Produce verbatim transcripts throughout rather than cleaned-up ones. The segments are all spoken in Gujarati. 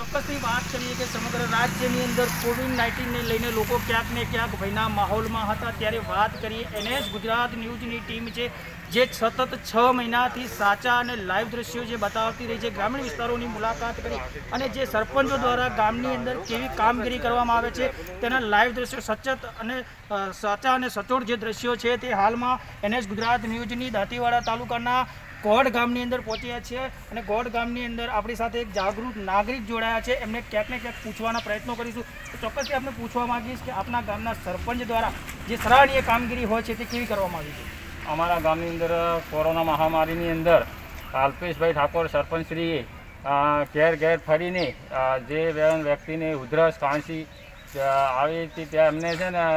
ચોક્કસથી વાત કરીએ કે સમગ્ર રાજ્યની અંદર કોવિડ નાઇન્ટીનને લઈને લોકો ક્યાંક ને ક્યાંક ભયના માહોલમાં હતા, ત્યારે વાત કરીએ એનએસ ગુજરાત ન્યૂઝની ટીમ છે જે સતત છ મહિનાથી સાચા અને લાઈવ દ્રશ્યો જે બતાવતી રહી છે, ગ્રામીણ વિસ્તારોની મુલાકાત કરી અને જે સરપંચો દ્વારા ગામની અંદર કેવી કામગીરી કરવામાં આવે છે તેના લાઈવ દ્રશ્યો સચોટ અને સાચા અને સચોટ જે દ્રશ્યો છે તે હાલમાં એનએસ ગુજરાત ન્યૂઝની દાંતીવાડા તાલુકાના ગોડ ગામની અંદર પહોંચ્યા છે અને ગોડ ગામની અંદર આપણી સાથે એક જાગૃત નાગરિક જોડાયા છે, એમને ક્યાંક ને ક્યાંક પૂછવાના પ્રયત્નો કરીશું। તો ચોક્કસથી આપણે પૂછવા માંગીશ કે આપના ગામના સરપંચ દ્વારા જે સરાહનીય કામગીરી હોય છે તે કેવી કરવામાં આવી છે। અમારા ગામની અંદર કોરોના મહામારીની અંદર અલ્પેશભાઈ ઠાકોર સરપંચશ્રીએ ઘેર ઘેર ફરીને જે વ્યક્તિને ઉધરસ ખાંસી આવી હતી ત્યાં એમને છે ને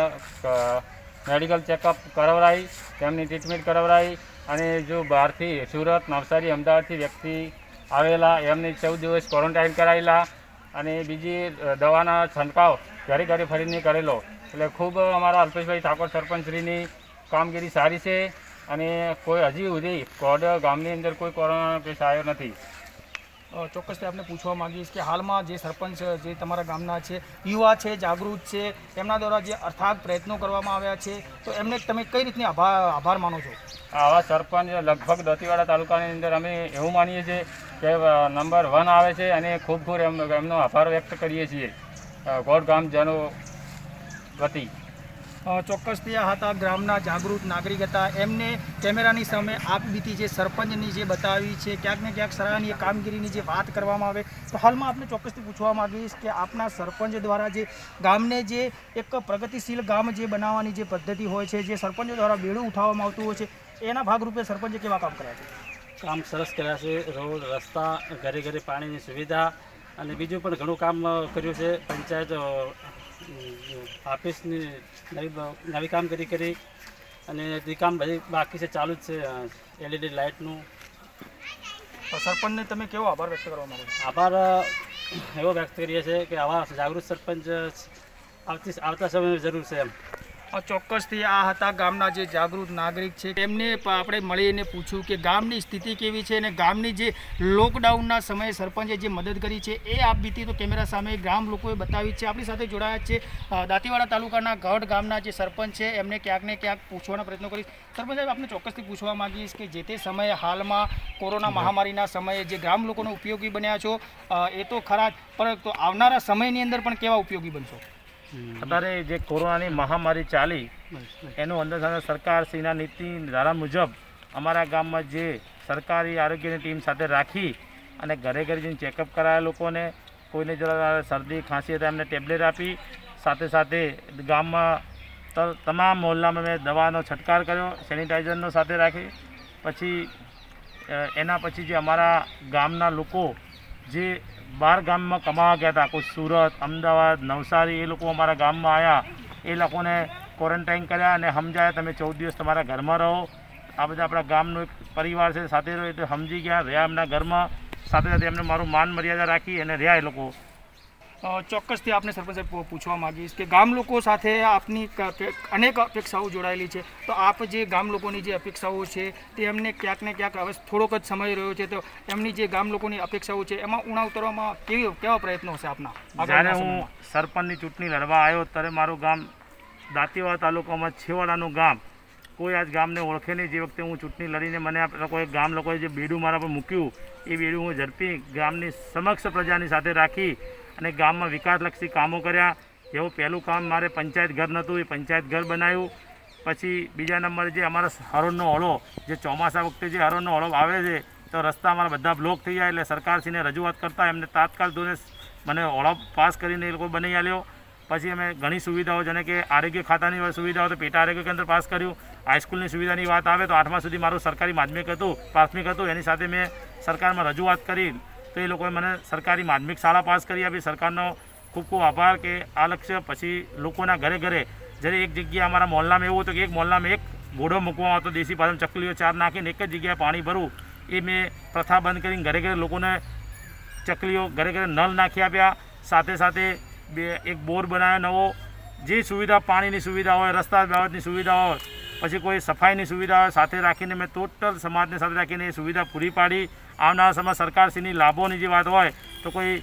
મેડિકલ ચેકઅપ કરાવડાવી, તેમની ટ્રીટમેન્ટ કરાવડાવી અને જો બહારથી સુરત, નવસારી, અમદાવાદથી વ્યક્તિ આવેલા એમને ચૌદ દિવસ ક્વોરન્ટાઇન કરાવેલા અને બીજી દવાના છંટકાવ ઘરે ઘરે ફરીને કરેલો। એટલે ખૂબ અમારા અલ્પેશભાઈ ઠાકોર સરપંચશ્રીની કામગીરી સારી છે અને કોઈ હજી સુધી ગોડ ગામની અંદર કોઈ કોરોના કેસ આવ્યો નથી। ચોક્કસથી આપણે પૂછવા માંગીશ કે હાલમાં જે સરપંચ જે તમારા ગામના છે, યુવા છે, જાગૃત છે, એમના દ્વારા જે અથાગ પ્રયત્નો કરવામાં આવ્યા છે, તો એમને તમે કઈ રીતની આભાર આભાર માનો છો? આવા સરપંચ લગભગ દાંતીવાડા તાલુકાની અંદર અમે એવું માનીએ છીએ કે નંબર વન આવે છે અને ખૂબ ખૂબ એમ એમનો આભાર વ્યક્ત કરીએ છીએ ગોડ ગામજનો વતી। ચોક્કસથી આ હતા ગ્રામના જાગૃત નાગરિક હતા, એમને કેમેરાની સામે આપવીતી જે સરપંચની જે બતાવી છે ક્યાંક ને ક્યાંક સરાહનીય કામગીરીની જે વાત કરવામાં આવે તો હાલમાં આપણે ચોક્કસથી પૂછવા માંગીશ કે આપના સરપંચ દ્વારા જે ગામને જે એક પ્રગતિશીલ ગામ જે બનાવવાની જે પદ્ધતિ હોય છે, જે સરપંચો દ્વારા બેડું ઉઠાવવામાં આવતું હોય છે, એના ભાગરૂપે સરપંચે કેવા કામ કર્યા છે? કામ સરસ કર્યા છે, રોડ, રસ્તા, ઘરે ઘરે પાણીની સુવિધા અને બીજું પણ ઘણું કામ કર્યું છે। પંચાયત ઓફિસની નવી નવી કામગીરી કરી અને તે કામ બધી બાકી છે, ચાલુ જ છે એલઈડી લાઇટનું। સરપંચને તમે કેવો આભાર વ્યક્ત કરવા માંગો છો? આભાર એવો વ્યક્ત કરીએ છીએ કે આવા જાગૃત સરપંચ આવતી આવતા સમયની જરૂર છે એમ। ચોક્કસથી આ હતા ગામના જે જાગૃત નાગરિક છે, એમને આપણે મળીને પૂછ્યું કે ગામની સ્થિતિ કેવી છે અને ગામની જે લોકડાઉનના સમયે સરપંચે જે મદદ કરી છે એ આપ બીતી તો કેમેરા સામે ગામ લોકોએ બતાવી છે। આપણી સાથે જોડાયા છે દાંતીવાડા તાલુકાના ગઢ ગામના જે સરપંચ છે, એમને ક્યાંક ને ક્યાંક પૂછવાના પ્રયત્નો કરીશ। સરપંચ સાહેબ, આપણે ચોક્કસથી પૂછવા માંગીશ કે જે તે સમયે હાલમાં કોરોના મહામારીના સમયે જે ગ્રામ લોકોને ઉપયોગી બન્યા છો એ તો ખરા જ, પરંતુ આવનારા સમયની અંદર પણ કેવા ઉપયોગી બનશો? અત્યારે જે કોરોનાની મહામારી ચાલી એનું અંદર સરકારશ્રીના નીતિ ધારા મુજબ અમારા ગામમાં જે સરકારી આરોગ્યની ટીમ સાથે રાખી અને ઘરે ઘરે જઈને ચેકઅપ કરાયા લોકોને, કોઈને જરા શરદી ખાંસી હતા એમને ટેબ્લેટ આપી, સાથે સાથે ગામમાં તમામ મોહલ્લામાં મેં દવાનો છંટકાવ કર્યો, સેનિટાઈઝરનો સાથે રાખી। પછી એના પછી જે અમારા ગામના લોકો જે બહાર ગામમાં કમાવા ગયા હતા, કોઈ સુરત, અમદાવાદ, નવસારી, એ લોકો અમારા ગામમાં આવ્યા, એ લોકોને ક્વોરન્ટાઇન કર્યા અને સમજાયા તમે ચૌદ દિવસ તમારા ઘરમાં રહો। આ બધા આપણા ગામનો એક પરિવાર છે, સાથે રહ્યો એટલે સમજી ગયા, રહ્યા એમના ઘરમાં, સાથે સાથે એમને મારું માન મર્યાદા રાખી અને રહ્યા એ લોકો। ચોક્કસથી આપને સરપંચ સાહેબ પૂછવા માગીશ કે ગામ લોકો સાથે આપની અનેક અપેક્ષાઓ જોડાયેલી છે, તો આપ જે ગામ લોકોની જે અપેક્ષાઓ છે તે એમને ક્યાંક ને ક્યાંક હવે થોડોક જ સમય રહ્યો છે, તો એમની જે ગામ લોકોની અપેક્ષાઓ છે એમાં ઉણા ઉતરવામાં કેવી કેવા પ્રયત્નો હશે આપના? જ્યારે હું સરપંચની ચૂંટણી લડવા આવ્યો ત્યારે મારું ગામ દાંતીવાડા તાલુકામાં છેવાડાનું ગામ, કોઈ આજ ગામને ઓળખે નહીં। જે વખતે હું ચૂંટણી લડીને મને લોકોએ ગામ લોકોએ જે બેડું મારા પર મૂક્યું એ બેડું હું ઝડપી ગામની સમક્ષ પ્રજાની સાથે રાખી અને ગામમાં વિકાસલક્ષી કામો કર્યા। એવું પહેલું કામ મારે પંચાયત ઘર નહોતું, એ પંચાયત ઘર બનાવ્યું। પછી બીજા નંબરે જે અમારા હરોળનો ઓળો, જે ચોમાસા વખતે જે હરોળનો ઓળો આવે છે તો રસ્તા અમારા બધા બ્લોક થઈ જાય, એટલે સરકારશ્રીને રજૂઆત કરતાં એમને તાત્કાલ ધોરણે મને ઓળો પાસ કરીને એ લોકો બનાવી આપ્યો। પછી અમે ઘણી સુવિધાઓ, જેને કે આરોગ્ય ખાતાની સુવિધાઓ તો પેટા આરોગ્ય કેન્દ્ર પાસ કર્યું। હાઈસ્કૂલની સુવિધાની વાત આવે તો આઠમા સુધી મારું સરકારી માધ્યમિક હતું, પ્રાથમિક હતું, એની સાથે મેં સરકારમાં રજૂઆત કરી તો એ લોકોએ મને સરકારી માધ્યમિક શાળા પાસ કરી આપી। સરકારનો ખૂબ ખૂબ આભાર કે આ લક્ષ્ય પછી લોકોના ઘરે ઘરે જ્યારે એક જગ્યાએ અમારા મોહલ્લામાં એવું હતું કે એક મોહલ્લામાં એક ઘોડો મૂકવામાં આવતો, દેશી પાસેમાં ચકલીઓ ચાર નાખીને એક જ જગ્યાએ પાણી ભરવું, એ મેં પ્રથા બંધ કરીને ઘરે ઘરે લોકોને ચકલીઓ ઘરે ઘરે નળ નાખી આપ્યા। સાથે સાથે બે એક બોર બનાવ્યો નવો, જે સુવિધા પાણીની સુવિધા હોય, રસ્તા બાબતની સુવિધા હોય, પછી કોઈ સફાઈની સુવિધા હોય, સાથે રાખીને મેં ટોટલ સમાજને સાથે રાખીને એ સુવિધા પૂરી પાડી। આવનારા સમય સરકારશ્રીની લાભોની જે વાત હોય તો કોઈ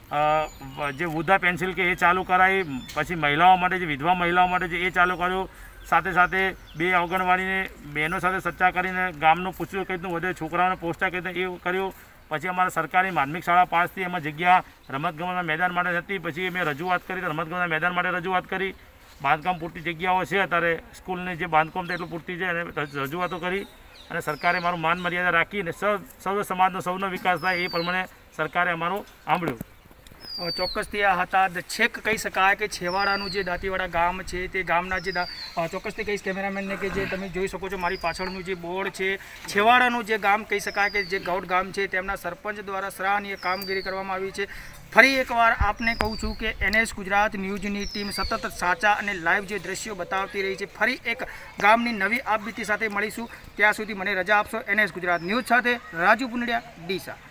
જે વૃદ્ધા પેન્સિલ કે એ ચાલુ કરાવી, પછી મહિલાઓ માટે જે વિધવા મહિલાઓ માટે જે એ ચાલુ કર્યું, સાથે સાથે બે આંગણવાડીને બહેનો સાથે ચર્ચા કરીને ગામનું પૂછ્યું કઈ રીતનું વધે, છોકરાઓને પહોંચતા કઈ રીતે એ કર્યું. પછી અમારા સરકારી માધ્યમિક શાળા પાંચથી એમાં જગ્યા રમતગમતના મેદાન માટે હતી. પછી અમે રજૂઆત કરી તો રમતગમતના મેદાન માટે રજૂઆત કરી. બાંધકામ પૂરતી જગ્યાઓ છે અત્યારે સ્કૂલની જે બાંધકામ છે એટલું પૂરતી છે અને રજૂઆતો કરી અને સરકારે મારું માન મર્યાદા રાખીને સૌ સૌ સમાજનો સૌનો વિકાસ થાય એ પ્રમાણે સરકારે અમારું સાંભળ્યું. ચોક્કસથી આ હતા છેક કહી શકાય કે છેવાડાનું જે દાંતીવાડા ગામ છે તે ગામના જે ચોક્કસથી કહીશ કેમેરામેનને કે જે તમે જોઈ શકો છો મારી પાછળનું જે બોર્ડ છે, છેવાડાનું જે ગામ કહી શકાય કે જે ગૌડ ગામ છે તેમના સરપંચ દ્વારા સરાહનીય કામગીરી કરવામાં આવી છે. ફરી એકવાર આપને કહું છું કે એનએસ ગુજરાત ન્યૂઝની ટીમ સતત સાચા અને લાઈવ જે દ્રશ્યો બતાવતી રહી છે. ફરી એક ગામની નવી આપબીતી સાથે મળીશું. ત્યાં સુધી મને રજા આપશો. એનએસ ગુજરાત ન્યૂઝ સાથે રાજુ પુનડિયા, ડીસા.